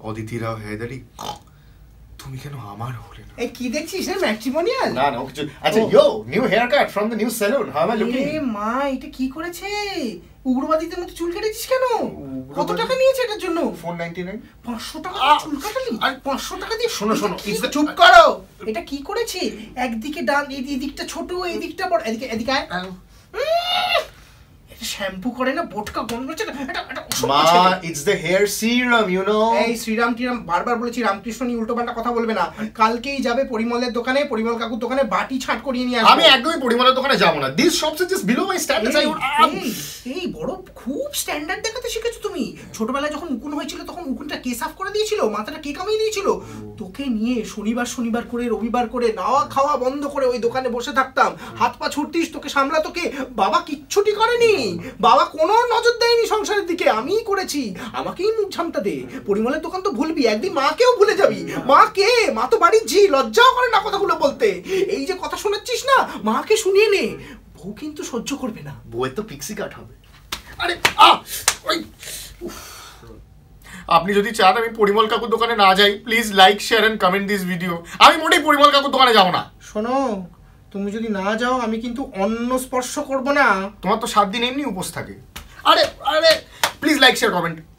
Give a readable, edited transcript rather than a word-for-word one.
অদিতি রাও হেদারি, তুমি কেন আমার হলে না? এই কি দেখছিস রে, ম্যাট্রিমোনিয়াল? না না কিছু। আচ্ছা yo, new hair cut from the new salon, how are looking? এ মা, এটা কি করেছে? উগ্রবাদীদের মতো চুল কেটেছিস কেন? কত টাকা নিয়েছে এটার জন্য? 499। 500 টাকা চুল কাটালি? আর 500 টাকা দিয়ে? শোনো শোনো, চুপ করো। এটা কি করেছে? একদিকে ডান, এই দিকটা ছোট, এই দিকটা বড়, এদিকে এদিকে আয়। শ্যাম্পু করে না, বোটকা গন্ধ হচ্ছে না। এটা মা, it's the hair serum, you know. এই শ্রীরাম টিরাম বারবার বলেছি, রামকৃষ্ণ নিয়ে উল্টোপাল্টা কথা বলবে না। কালকেই যাবে পরিমলের দোকানে, পরিমল কাকুর দোকানে বাটি ছাট করিয়ে নিয়ে আসবে। আমি একদমই পরিমলের দোকানে যাব না। This shops is just below my standards. এই বড় খুব স্ট্যান্ডার্ড দেখাতে শিখেছো তুমি। ছোটবেলায় যখন উকুন হয়েছিল তখন উকুনটা কে সাফ করে দিয়েছিল, মাথাটা কে কামিয়ে দিয়েছিল? তোকে নিয়ে শনিবার করে রবিবার করে নাওয়া খাওয়া বন্ধ করে ওই দোকানে বসে থাকতাম। হাত পা ছুটতিস, তোকে সামলাতো কে? বাবা কিচ্ছুটি করেনি। বাবা কোনো নজর দেয়নি সংসারের দিকে, আমিই করেছি। আমাকেই মুখ ঝামটা দে। পরিমলের দোকান তো ভুলবি, একদিন মাকেও ভুলে যাবি। মা কে? মা তো বাড়ির ঝি, লজ্জাও করে না কথাগুলো বলতে। এই যে কথা শোনাচ্ছিস না, মাকে শুনিয়ে নে। বউ কিন্তু সহ্য করবে না। বউয়ের তো পিক্সি কাট হবে। আরে ওই, আপনি যদি চান আমি পরিমল কাকুর দোকানে না যাই, please like share and comment this video. আমি মোটেই পরিমল কাকুর দোকানে যাব না। শোনো, তুমি যদি না যাও আমি কিন্তু অন্ন স্পর্শ করব না। তোমার তো 7 দিন এমনি উপোস থাকে। আরে আরে প্লিজ লাইক শেয়ার কমেন্ট।